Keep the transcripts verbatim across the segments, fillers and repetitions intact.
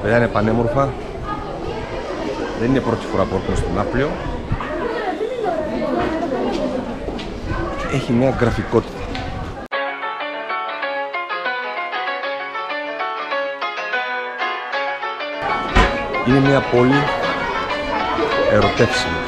Παιδιά, είναι πανέμορφα. Δεν είναι πρώτη φορά που έρχομαι στο ΝΑΥΠΛΙΟ. Έχει μια γραφικότητα. Είναι μια πόλη ερωτεύσιμη.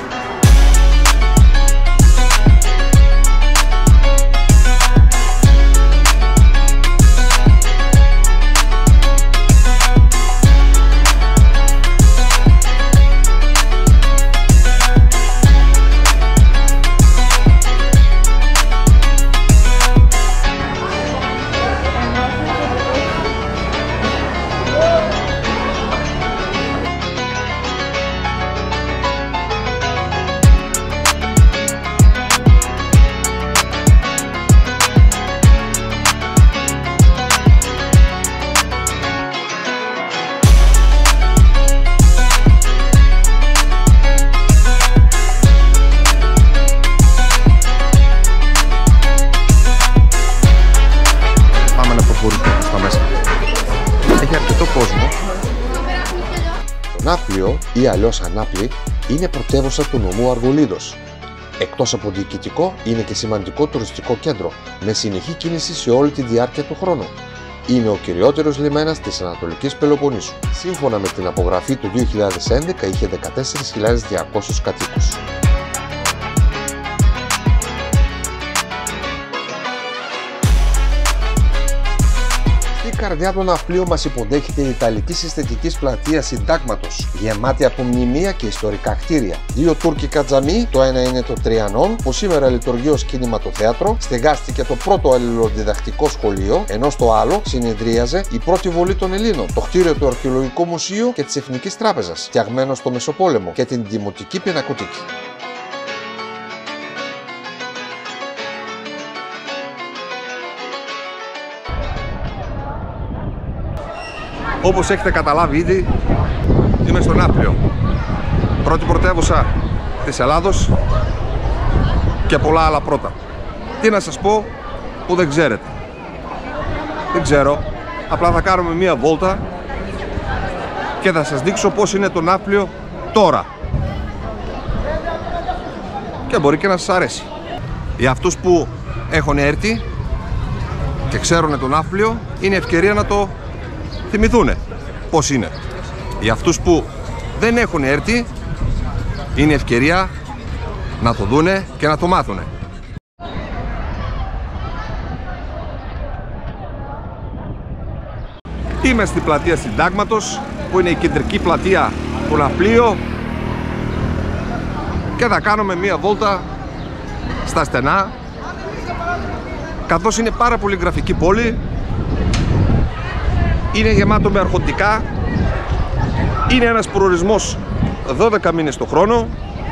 Το ΝΑΥΠΛΙΟ ή αλλιώς Ανάπλη είναι πρωτεύουσα του νομού Αργολίδος. Εκτός από διοικητικό, είναι και σημαντικό τουριστικό κέντρο, με συνεχή κίνηση σε όλη τη διάρκεια του χρόνου. Είναι ο κυριότερος λιμένας της Ανατολικής Πελοποννήσου. Σύμφωνα με την απογραφή του δύο χιλιάδες έντεκα, είχε δεκατέσσερις χιλιάδες διακόσιους κατοίκους. Στην καρδιά του ναυπλίου μας υποδέχεται η Ιταλική αισθητικής πλατεία Sintagmatos, γεμάτη από μνημεία και ιστορικά κτίρια. Δύο τουρκικά τζαμί, το ένα είναι το Τριανών, που σήμερα λειτουργεί ως κινηματοθέατρο, στεγάστηκε το πρώτο αλληλοδιδακτικό σχολείο, ενώ στο άλλο συνεδρίαζε η πρώτη βολή των Ελλήνων, το κτίριο του Αρχαιολογικού Μουσείου και της Εθνικής Τράπεζας, φτιαγμένο στο Μεσοπόλεμο, και την Δημοτική Πινακοτήκη. Όπως έχετε καταλάβει ήδη, είμαι στο ΝΑΥΠΛΙΟ, πρώτη πρωτεύουσα της Ελλάδος και πολλά άλλα πρώτα. Τι να σας πω που δεν ξέρετε. Δεν ξέρω, απλά θα κάνουμε μία βόλτα και θα σας δείξω πώς είναι το ΝΑΥΠΛΙΟ τώρα. Και μπορεί και να σας αρέσει. Για αυτούς που έχουν έρθει και ξέρουν το ΝΑΥΠΛΙΟ, είναι ευκαιρία να το θυμηθούνε πώς είναι. Για αυτούς που δεν έχουν έρθει, είναι ευκαιρία να το δούνε και να το μάθουνε. Είμαι στην πλατεία Sintagmatos, που είναι η κεντρική πλατεία του ΝΑΥΠΛΙΟ, και θα κάνουμε μία βόλτα στα στενά, καθώς είναι πάρα πολύ γραφική πόλη. Είναι γεμάτο με αρχοντικά. Είναι ένας προορισμός δώδεκα μήνες το χρόνο.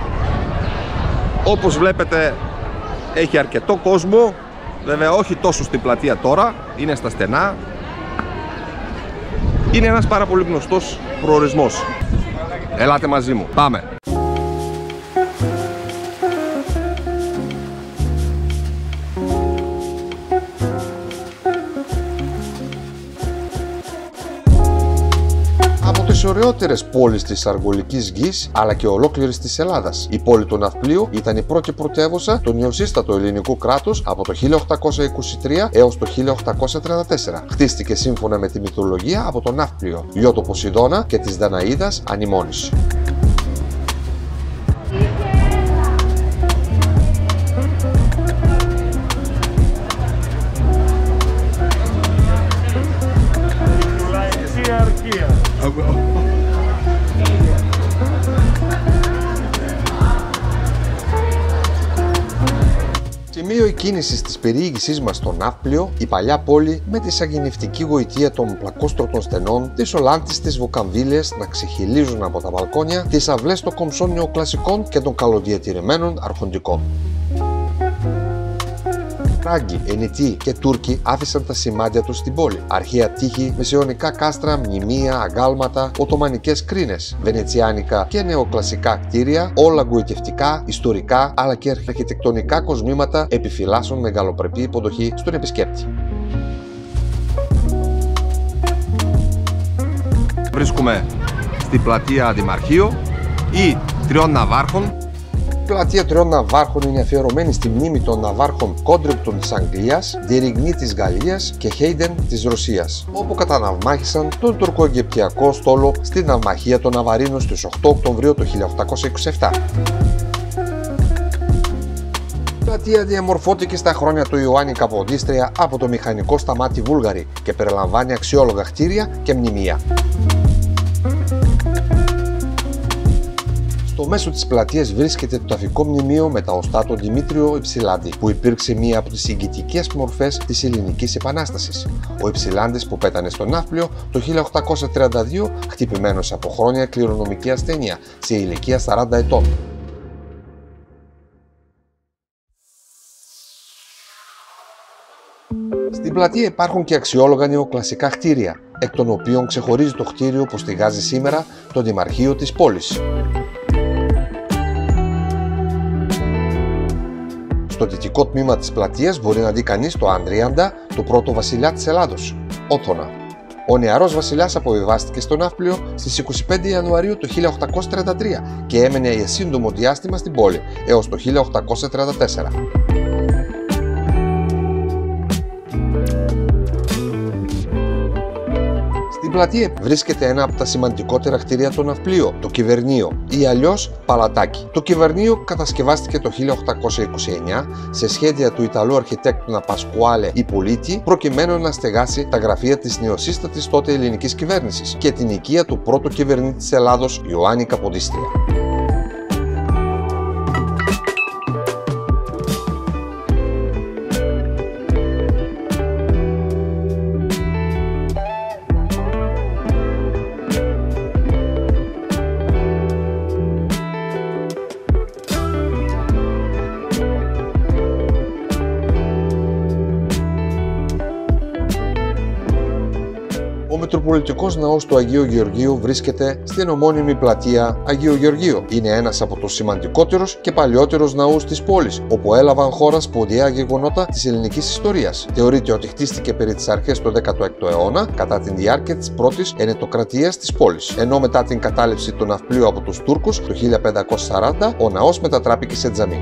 Όπως βλέπετε, έχει αρκετό κόσμο. Βέβαια όχι τόσο στην πλατεία τώρα, είναι στα στενά. Είναι ένας πάρα πολύ γνωστός προορισμός. Ελάτε μαζί μου, πάμε! Τις ωραιότερες πόλεις της αργολικής γης αλλά και ολόκληρης της Ελλάδας. Η πόλη του Ναυπλίου ήταν η πρώτη πρωτεύουσα του νεοσύστατου ελληνικού κράτους από το χίλια οκτακόσια είκοσι τρία έως το χίλια οκτακόσια τριάντα τέσσερα. Χτίστηκε σύμφωνα με τη μυθολογία από τον Ναύπλιο, γιο του Ποσειδώνα και της Δαναΐδας Ανημώνης. Σημείο κίνησης της περιήγησής μας στο ΝΑΥΠΛΙΟ, η παλιά πόλη με τη σαγηνευτική γοητεία των πλακόστρωτων στενών, τις ολάντιστες βοκαμβίλες να ξεχυλίζουν από τα μπαλκόνια, τις αυλές των κομψών νεοκλασικών και των καλοδιατηρημένων αρχοντικών. Φράγκοι, Ενετοί και Τούρκοι άφησαν τα σημάδια τους στην πόλη. Αρχαία τείχη, μεσαιωνικά κάστρα, μνημεία, αγάλματα, οθωμανικές κρίνες, βενετσιάνικα και νεοκλασικά κτίρια, όλα γοητευτικά, ιστορικά αλλά και αρχιτεκτονικά κοσμήματα επιφυλάσσουν μεγαλοπρεπή υποδοχή στον επισκέπτη. βρίσκουμε στην πλατεία Αντιμαρχείο ή Τριών Ναυάρχων. Η πλατεία Τριών Ναυάρχων είναι αφιερωμένη στη μνήμη των ναυάρχων Κόντριπτον της Αγγλίας, Ντιριγνή της Γαλλίας και Χέιντεν της Ρωσίας, όπου καταναυμάχησαν τον τουρκο-αιγυπτιακό στόλο στη ναυμαχία των Ναβαρίνων στις οκτώ Οκτωβρίου του χίλια οκτακόσια είκοσι επτά. Η πλατεία διαμορφώθηκε στα χρόνια του Ιωάννη Καποδίστρια από το μηχανικό Σταμάτη Βούλγαρη και περιλαμβάνει αξιόλογα κτίρια και μνημεία. Στο μέσο της πλατείας βρίσκεται το ταφικό μνημείο με τα οστά του Δημήτριο Υψηλάντη, που υπήρξε μία από τις συγκητικές μορφές της Ελληνικής Επανάστασης. Ο Υψηλάντης που πέθανε στο Ναύπλιο το χίλια οκτακόσια τριάντα δύο, χτυπημένος από χρόνια κληρονομική ασθένεια, σε ηλικία σαράντα ετών. Στην πλατεία υπάρχουν και αξιόλογα νεοκλασικά κτίρια, εκ των οποίων ξεχωρίζει το κτίριο που στηγάζει σήμερα το Δημαρχείο της πόλης. Στο δυτικό τμήμα της πλατείας μπορεί να δει κανείς το Ανδρίαντα, το πρώτο βασιλιά της Ελλάδος, Όθωνα. Ο νεαρός βασιλιάς αποβιβάστηκε στο Ναύπλιο στις είκοσι πέντε Ιανουαρίου του χίλια οκτακόσια τριάντα τρία και έμενε για σύντομο διάστημα στην πόλη έως το χίλια οκτακόσια τριάντα τέσσερα. Στην πλατεία βρίσκεται ένα από τα σημαντικότερα κτίρια του Ναυπλίου, το Κυβερνείο ή αλλιώς Παλατάκι. Το Κυβερνείο κατασκευάστηκε το χίλια οκτακόσια είκοσι εννιά σε σχέδια του Ιταλού αρχιτέκτονα Πασκουάλε Ιππολίτη, προκειμένου να στεγάσει τα γραφεία της νεοσύστατης τότε ελληνικής κυβέρνησης και την οικία του πρώτου κυβερνήτη της Ελλάδος, Ιωάννη Καποδίστρια. Ο Μητροπολιτικός Ναός του Αγίου Γεωργίου βρίσκεται στην ομώνυμη πλατεία Αγίου Γεωργίου. Είναι ένας από τους σημαντικότερους και παλιότερους ναούς της πόλης, όπου έλαβαν χώρα σπουδαία γεγονότα της ελληνικής ιστορίας. Θεωρείται ότι χτίστηκε περί τις αρχές του δέκατου έκτου αιώνα, κατά την διάρκεια της πρώτης ενετοκρατίας της πόλης. Ενώ μετά την κατάληψη του Ναυπλίου από τους Τούρκους το χίλια πεντακόσια σαράντα, ο ναός μετατράπηκε σε τζαμί.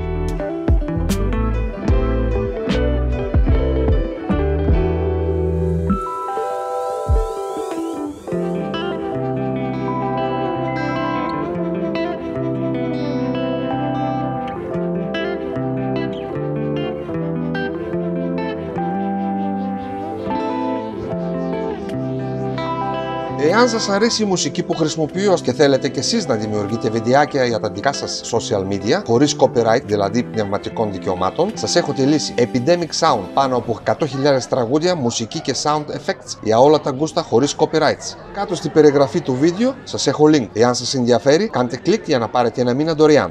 Εάν σας αρέσει η μουσική που χρησιμοποιώ και θέλετε κι εσείς να δημιουργείτε βιντεάκια για τα δικά σας social media χωρίς copyright, δηλαδή πνευματικών δικαιωμάτων, σας έχω τη λύση. Epidemic Sound, πάνω από εκατό χιλιάδες τραγούδια, μουσική και sound effects για όλα τα γκούστα χωρίς copyrights. Κάτω στην περιγραφή του βίντεο σας έχω link. Εάν σας ενδιαφέρει, κάντε κλικ για να πάρετε ένα μήνα δωρεάν.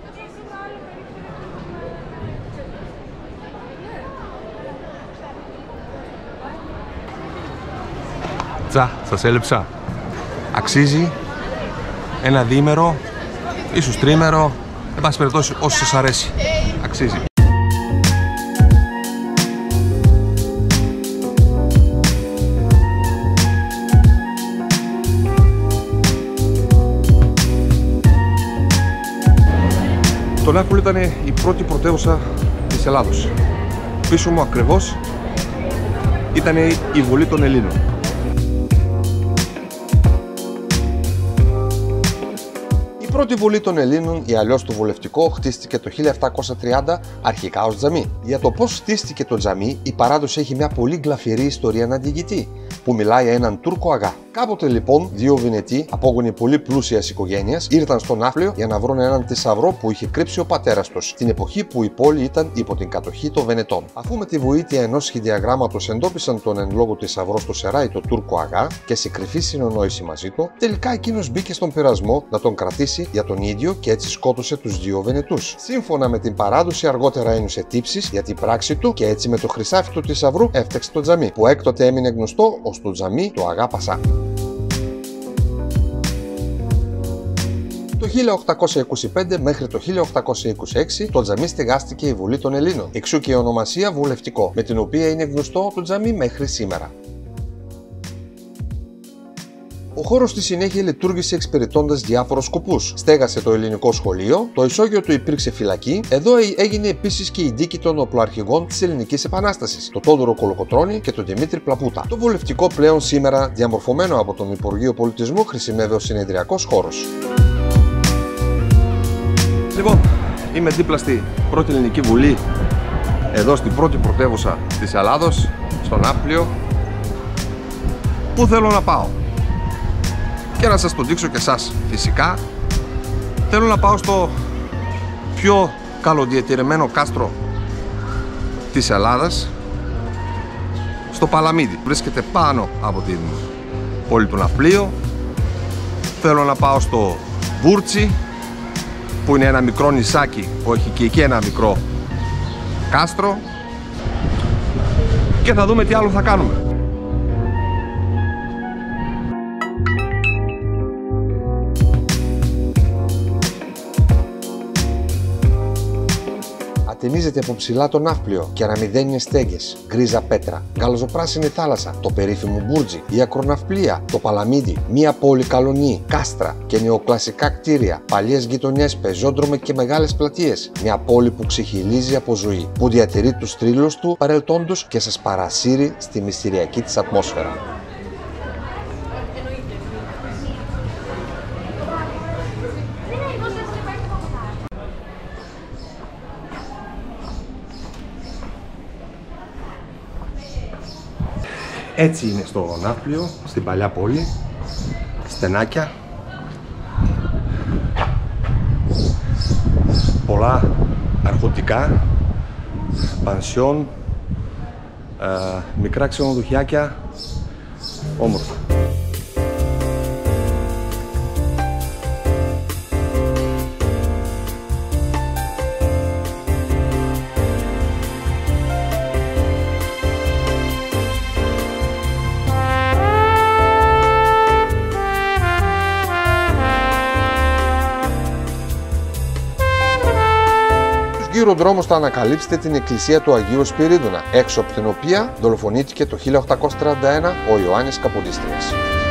Τσα, σας έλειψα. Αξίζει ένα διήμερο, ίσως τρίμερο, εν πάση περιπτώσει όσο σας αρέσει. Αξίζει. Το Ναύπλιο ήταν η πρώτη πρωτεύουσα της Ελλάδος. Πίσω μου ακριβώς ήταν η Βουλή των Ελλήνων. Η πρώτη Βουλή των Ελλήνων, ή αλλιώς το βουλευτικό, χτίστηκε το χίλια επτακόσια τριάντα αρχικά ως τζαμί. Για το πώς χτίστηκε το τζαμί, η παράδοση έχει μια πολύ γλαφυρή ιστορία να διηγηθεί, που μιλάει για έναν Τούρκο αγά. Κάποτε λοιπόν, δύο Βενετοί, απόγονοι πολύ πλούσιας οικογένειας, ήρθαν στο Ναύπλιο για να βρουν έναν θησαυρό που είχε κρύψει ο πατέρας τους, την εποχή που η πόλη ήταν υπό την κατοχή των Βενετών. Αφού με τη βοήθεια ενός σχεδιαγράμματος εντόπισαν τον εν λόγω θησαυρό στο Σεράι το Τούρκο αγά και σε κρυφή συνεννόηση μαζί του, τελικά εκείνος μπήκε στον πειρασμό να τον κρατήσει για τον ίδιο και έτσι σκότωσε τους δύο Βενετούς. Σύμφωνα με την παράδοση, αργότερα ένιωσε τύψεις για την πράξη του και έτσι με το χρυσάφι του θησαυρού έφτιαξε το τζαμί, που έκτοτε έμεινε γνωστό ως το τζαμί του Αγά Πασά. Το χίλια οκτακόσια είκοσι πέντε μέχρι το χίλια οκτακόσια είκοσι έξι το τζαμί στεγάστηκε η Βουλή των Ελλήνων, εξού και η ονομασία βουλευτικό, με την οποία είναι γνωστό το τζαμί μέχρι σήμερα. Ο χώρος στη συνέχεια λειτουργήσε εξυπηρετώντας διάφορους σκοπούς. Στέγασε το ελληνικό σχολείο, το ισόγειο του υπήρξε φυλακή, εδώ έγινε επίσης και η δίκη των οπλοαρχηγών της Ελληνικής Επανάστασης, το Τόδωρο Κολοκοτρώνη και τον Δημήτρη Πλαπούτα. Το βολευτικό πλέον σήμερα διαμορφωμένο από τον Υπουργείο Πολιτισμού χρησιμεύει ως συνεδριακός χώρος. Λοιπόν, είμαι δίπλα στη Πρώτη Ελληνική Βουλή, εδώ στην πρώτη πρωτεύουσα της Ελλάδος, στο ΝΑΥΠΛΙΟ. Πού θέλω να πάω και να σας το δείξω και εσάς φυσικά. Θέλω να πάω στο πιο καλοδιατηρημένο κάστρο της Ελλάδας, στο Παλαμίδι. Βρίσκεται πάνω από την πόλη του Ναυπλίου. Θέλω να πάω στο Bourtzi, που είναι ένα μικρό νησάκι που έχει και εκεί ένα μικρό κάστρο, και θα δούμε τι άλλο θα κάνουμε. Ατιμίζεται από ψηλά το Ναύπλιο και αναμυδένιες στέγες, γκρίζα πέτρα, γαλαζοπράσινη θάλασσα, το περίφημο Bourtzi, η ακροναυπλία, το Παλαμίδι, μία πόλη καλονή, κάστρα και νεοκλασικά κτίρια, παλιές γειτονιές, πεζόδρομοι και μεγάλες πλατείες. Μια πόλη που ξεχυλίζει από ζωή, που διατηρεί τους θρύλους του παρελθόντος και σας παρασύρει στη μυστηριακή της ατμόσφαιρα. Έτσι είναι στο Ναύπλιο, στην παλιά πόλη, στενάκια, πολλά αρχοντικά, πανσιόν, ε, μικρά ξενοδοχιάκια, όμορφα. Γύρω δρόμος θα ανακαλύψετε την εκκλησία του Αγίου Σπυρίδωνα, έξω από την οποία δολοφονήθηκε το χίλια οκτακόσια τριάντα ένα ο Ιωάννης Καποδίστριας.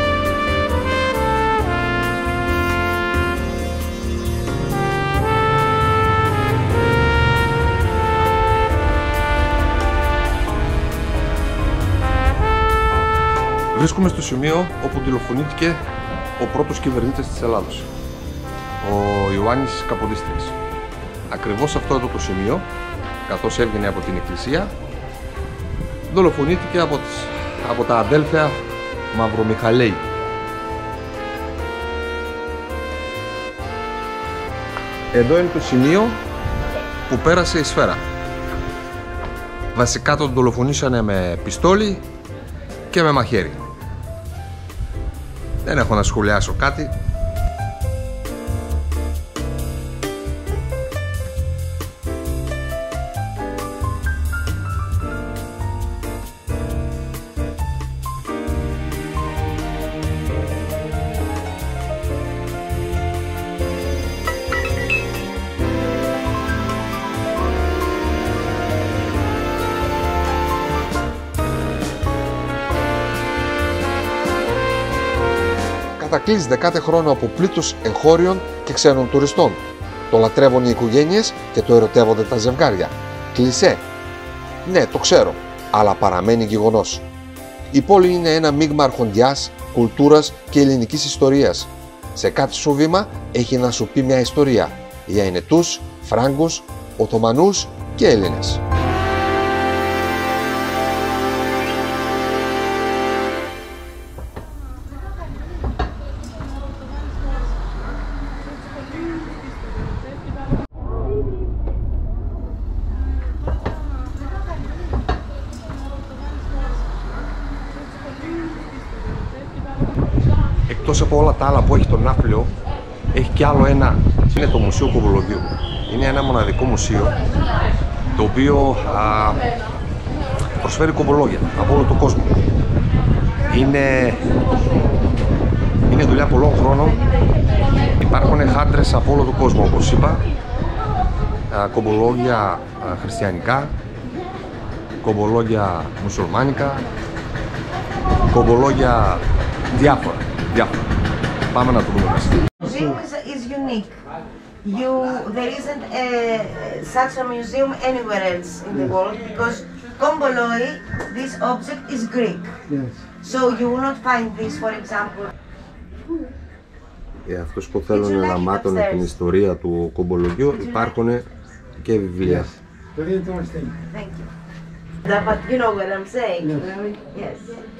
Βρίσκομαι στο σημείο όπου δολοφονήθηκε ο πρώτος κυβερνήτης της Ελλάδος, ο Ιωάννης Καποδίστριας. Ακριβώς αυτό εδώ το σημείο, καθώς έβγαινε από την εκκλησία, δολοφονήθηκε από, τις, από τα αδέλφια Μαυρομιχαλέη. Εδώ είναι το σημείο που πέρασε η σφαίρα. Βασικά τον δολοφονήσανε με πιστόλι και με μαχαίρι. Δεν έχω να σχολιάσω κάτι. Κατακλείζεται κάθε χρόνο από πλήθος εγχώριων και ξένων τουριστών. Το λατρεύουν οι οικογένειες και το ερωτεύονται τα ζευγάρια. Κλισέ. Ναι, το ξέρω, αλλά παραμένει γεγονός. Η πόλη είναι ένα μείγμα αρχοντιάς, κουλτούρας και ελληνικής ιστορίας. Σε κάθε σου βήμα έχει να σου πει μια ιστορία για Ενετούς, Φράγκους, Οθωμανούς και Έλληνες. Εκτός από όλα τα άλλα που έχει το Ναύπλιο, έχει και άλλο ένα, είναι το Μουσείο Κομπολογίου. Είναι ένα μοναδικό μουσείο το οποίο α, προσφέρει κομπολόγια από όλο τον κόσμο. Είναι, είναι δουλειά πολλών χρόνων. Υπάρχουν χάντρες από όλο τον κόσμο, όπως είπα, α, κομπολόγια α, χριστιανικά, κομπολόγια μουσουλμάνικα, κομπολόγια διάφορα. διάφορα. Πάμε να το δούμε μέσα. Museum is, is unique. You, there isn't a, such a museum anywhere else in the world because Kompoloi, this object is Greek. Yes. So you will not find this, for example. Για αυτούς που θέλουν να μάθουν την ιστορία του κομπολογιού υπάρχουν και βιβλία. Very interesting. Thank you. But you know what I'm saying? Yes.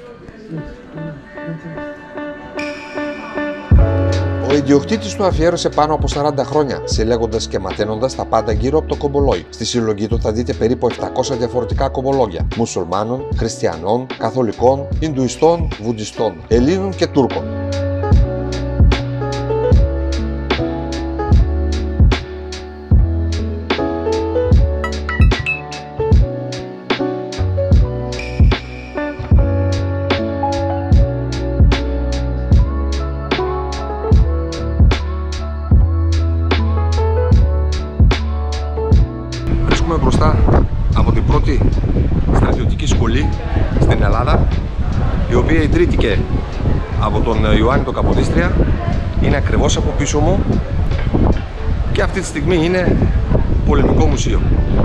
Ο ιδιοκτήτης του αφιέρωσε πάνω από σαράντα χρόνια, συλλέγοντας και μαθαίνοντας τα πάντα γύρω από το Kompoloi. Στη συλλογή του θα δείτε περίπου επτακόσια διαφορετικά κομπολόγια μουσουλμάνων, χριστιανών, καθολικών, Ινδουιστών, Βουδιστών, Ελλήνων και Τούρκων. Μπροστά από την πρώτη στρατιωτική σχολή στην Ελλάδα, η οποία ιδρύθηκε από τον Ιωάννη τον Καποδίστρια. Είναι ακριβώς από πίσω μου και αυτή τη στιγμή είναι πολεμικό μουσείο.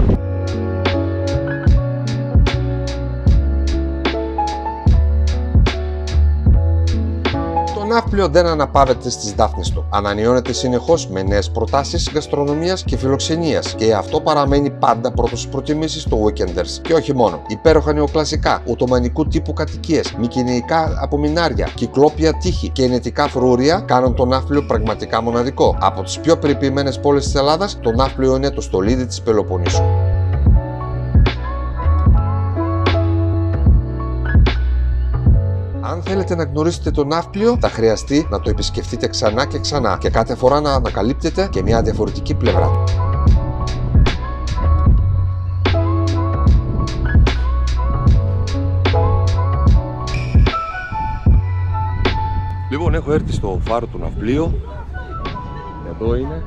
Το ναύπλιο δεν αναπαύεται στις δάφνες του. Ανανεώνεται συνεχώς με νέες προτάσεις γαστρονομίας και φιλοξενίας και αυτό παραμένει πάντα πρώτος στις προτιμήσεις του weekenders. Και όχι μόνο. Υπέροχα νεοκλασικά, ουτομανικού τύπου κατοικίες, μικηνικά απομεινάρια, κυκλόπια τείχη και ενετικά φρούρια κάνουν το ναύπλιο πραγματικά μοναδικό. Από τις πιο περιποιημένες πόλεις της Ελλάδας, το ναύπλιο είναι το στολίδι της Πελοποννήσου. Αν θέλετε να γνωρίσετε το ναύπλιο, θα χρειαστεί να το επισκεφτείτε ξανά και ξανά και κάθε φορά να ανακαλύπτετε και μια διαφορετική πλευρά. Λοιπόν, έχω έρθει στο φάρο του ναυπλίου. Εδώ είναι.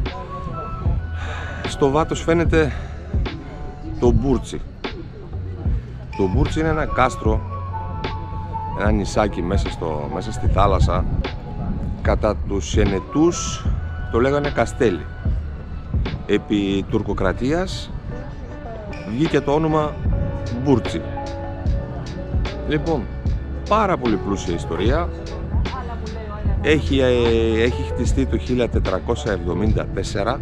Στο βάτος φαίνεται το Bourtzi. Το Bourtzi είναι ένα κάστρο, ένα νησάκι μέσα, στο, μέσα στη θάλασσα. Κατά τους Ενετούς το λέγανε Καστέλι. Επί τουρκοκρατίας βγήκε το όνομα Bourtzi. Λοιπόν, πάρα πολύ πλούσια ιστορία. Έχει, έχει χτιστεί το χίλια τετρακόσια εβδομήντα τέσσερα.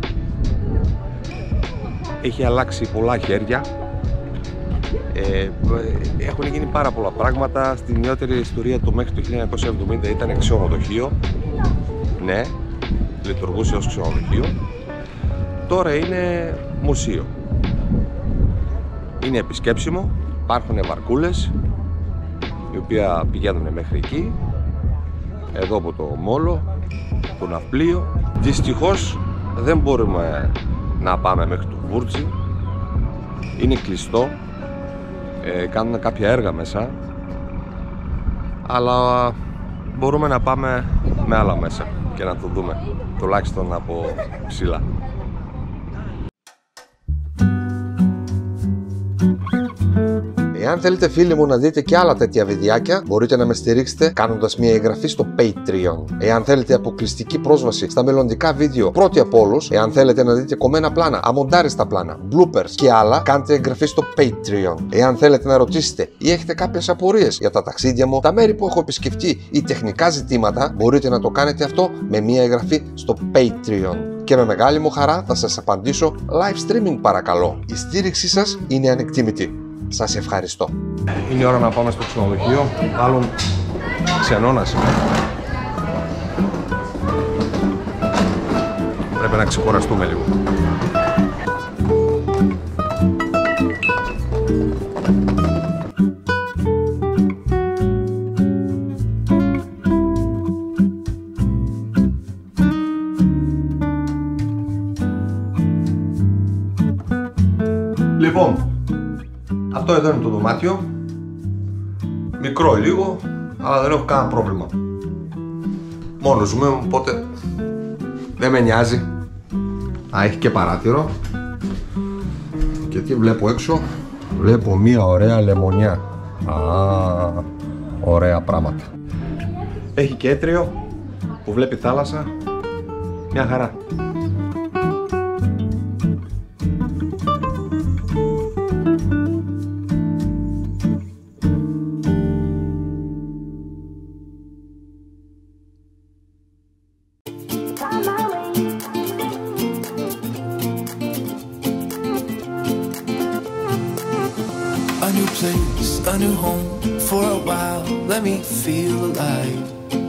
Έχει αλλάξει πολλά χέρια. Ε, έχουν γίνει πάρα πολλά πράγματα. Στην νεότερη ιστορία το μέχρι το χίλια εννιακόσια εβδομήντα ήταν ξενοδοχείο. Ναι, λειτουργούσε ως ξενοδοχείο. Τώρα είναι μουσείο. Είναι επισκέψιμο. Υπάρχουν βαρκούλες οι οποία πηγαίνουν μέχρι εκεί. Εδώ από το μόλο, το ναυπλίο. Δυστυχώς δεν μπορούμε να πάμε μέχρι το Bourtzi. Είναι κλειστό. Ε, κάνουν κάποια έργα μέσα, αλλά μπορούμε να πάμε με άλλα μέσα και να το δούμε, τουλάχιστον από ψηλά. Εάν θέλετε φίλοι μου να δείτε και άλλα τέτοια βιντεάκια, μπορείτε να με στηρίξετε κάνοντας μια εγγραφή στο Patreon. Εάν θέλετε αποκλειστική πρόσβαση στα μελλοντικά βίντεο πρώτοι από όλους, εάν θέλετε να δείτε κομμένα πλάνα, αμοντάριστα πλάνα, bloopers και άλλα, κάντε εγγραφή στο Patreon. Εάν θέλετε να ρωτήσετε ή έχετε κάποιες απορίες για τα ταξίδια μου, τα μέρη που έχω επισκεφτεί ή τεχνικά ζητήματα, μπορείτε να το κάνετε αυτό με μια εγγραφή στο Patreon. Και με μεγάλη μου χαρά θα σας απαντήσω live streaming παρακαλώ. Η στήριξή σας είναι ανεκτήμητη. Σας ευχαριστώ. Είναι ώρα να πάμε στο ξενοδοχείο. Άλλον ξενώνας είναι. Πρέπει να ξεκουραστούμε λίγο. Λοιπόν, αυτό εδώ είναι το δωμάτιο. Μικρό λίγο, αλλά δεν έχω κανένα πρόβλημα. Μόνος μου, οπότε δεν με νοιάζει. Α, έχει και παράθυρο. Και τι βλέπω έξω? Βλέπω μία ωραία λεμονιά. Α, ωραία πράγματα. Έχει και έτριο που βλέπει θάλασσα. Μια χαρά. A new place, a new home, for a while, let me feel alive.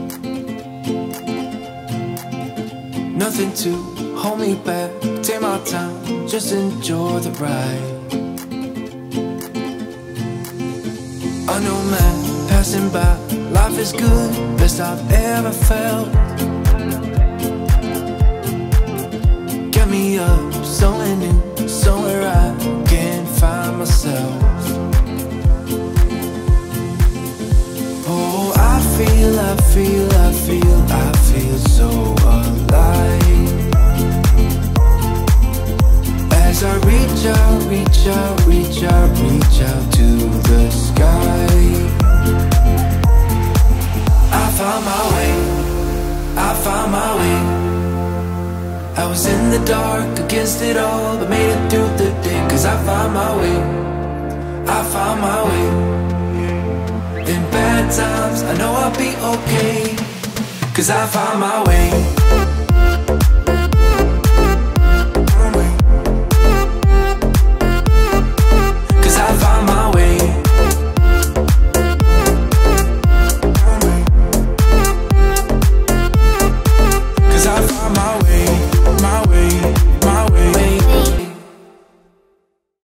Nothing to hold me back, take my time, just enjoy the ride. A new man passing by, life is good, best I've ever felt. Get me up, somewhere new, somewhere I can find myself. Oh, I feel, I feel, I feel, I feel so alive. As I reach out, reach out, reach out, reach out to the sky. I found my way, I found my way. I was in the dark against it all, but made it through the day. Cause I found my way, I found my way. In bad times, I know I'll be okay. Cause I found my way.